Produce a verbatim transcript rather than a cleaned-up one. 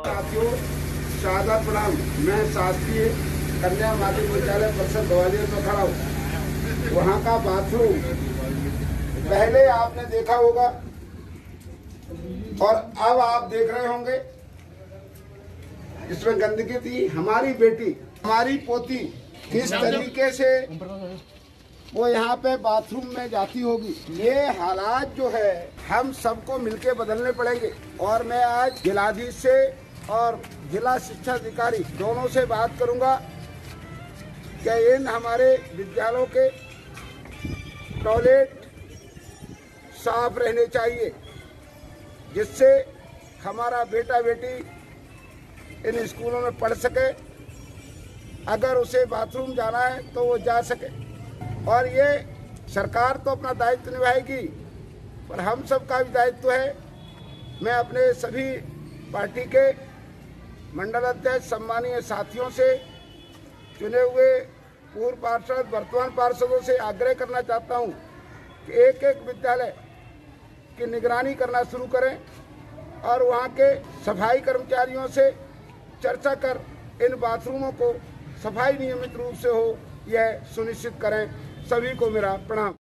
साथियों, सादर प्रणाम। मैं शासकीय कन्या माध्यमिक विद्यालय परिषद ग्वालियर में खड़ा हूँ। वहाँ का बाथरूम पहले आपने देखा होगा और अब आप देख रहे होंगे, इसमें गंदगी थी। हमारी बेटी, हमारी पोती किस तरीके से वो यहाँ पे बाथरूम में जाती होगी, ये हालात जो है हम सबको मिलके बदलने पड़ेंगे। और मैं आज जिलाधीश से और जिला शिक्षा अधिकारी दोनों से बात करूंगा कि इन हमारे विद्यालयों के टॉयलेट साफ रहने चाहिए, जिससे हमारा बेटा बेटी इन स्कूलों में पढ़ सके। अगर उसे बाथरूम जाना है तो वो जा सके। और ये सरकार तो अपना दायित्व निभाएगी, पर हम सब का भी दायित्व है। मैं अपने सभी पार्टी के मंडल अध्यक्ष सम्मानीय साथियों से, चुने हुए पूर्व पार्षद, वर्तमान पार्षदों से आग्रह करना चाहता हूं कि एक एक विद्यालय की निगरानी करना शुरू करें और वहां के सफाई कर्मचारियों से चर्चा कर इन बाथरूमों को सफाई नियमित रूप से हो, यह सुनिश्चित करें। सभी को मेरा प्रणाम।